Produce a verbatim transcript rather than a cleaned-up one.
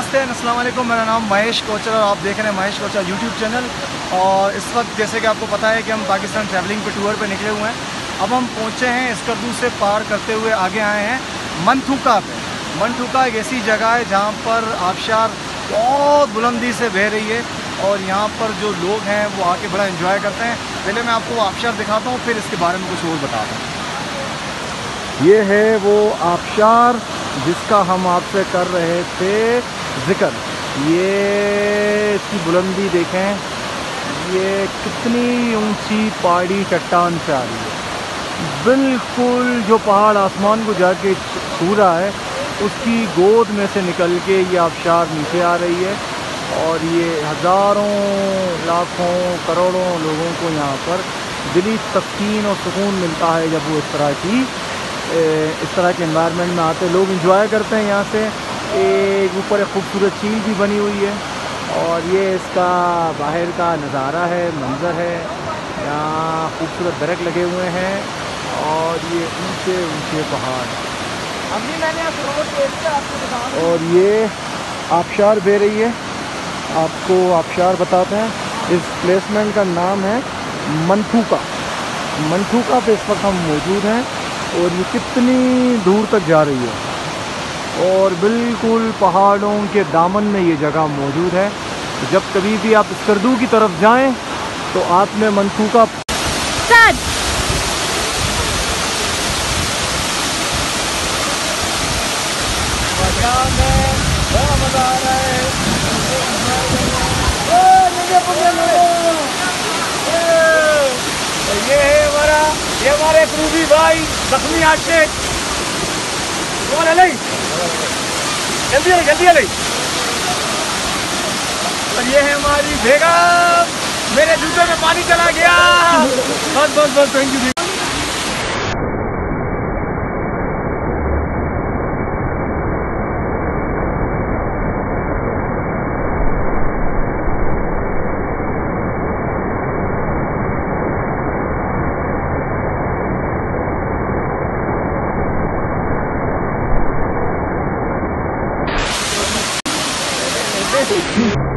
नमस्ते अस्सलाम वालेकुम। मेरा नाम महेश कोचर और आप देख रहे हैं महेश कोचर यूट्यूब चैनल। और इस वक्त जैसे कि आपको पता है कि हम पाकिस्तान ट्रैवलिंग पे टूर पे निकले हुए हैं। अब हम पहुंचे हैं स्कर्दू से पार करते हुए आगे आए हैं मनथूका पे। मनथूका एक ऐसी जगह है जहां पर आबशार बहुत बुलंदी से बह रही है और यहाँ पर जो लोग हैं वो आके बड़ा एंजॉय करते हैं। पहले मैं आपको वो आबशार दिखाता हूँ, फिर इसके बारे में कुछ और बताता हूँ। ये है वो आबशार जिसका हम आपसे कर रहे थे जिक्र। ये इसकी बुलंदी देखें, ये कितनी ऊंची पहाड़ी चट्टान से आ रही है। बिल्कुल जो पहाड़ आसमान को जाके छू रहा है उसकी गोद में से निकल के ये आबशार नीचे आ रही है। और ये हज़ारों लाखों करोड़ों लोगों को यहाँ पर दिली तस्कीन और सुकून मिलता है जब वो इस तरह की इस तरह के एनवायरनमेंट में आते। लोग एंजॉय करते हैं यहाँ से। एक ऊपर एक खूबसूरत झील भी बनी हुई है और ये इसका बाहर का नज़ारा है, मंज़र है। यहाँ खूबसूरत दरख्त लगे हुए हैं और ये ऊंचे ऊंचे पहाड़। अभी मैंने आपको और ये आबशार बह रही है। आपको आबशार बताते हैं। इस प्लेसमेंट का नाम है मनथूका। मनथूका पे इस वक्त हम मौजूद हैं और ये कितनी दूर तक जा रही है और बिल्कुल पहाड़ों के दामन में ये जगह मौजूद है। जब कभी भी आप स्कर्दू की तरफ जाएं तो आपने मनथूका बहुत मज़ा आ रहा है। ये है हमारा ये हमारे क्रूबी भाई जख्मी आशिक। जल्दी आ जल्दी आ गई। और ये है हमारी बेगम। मेरे जूते में पानी चला गया। बस बस बस थैंक यू। Thank you.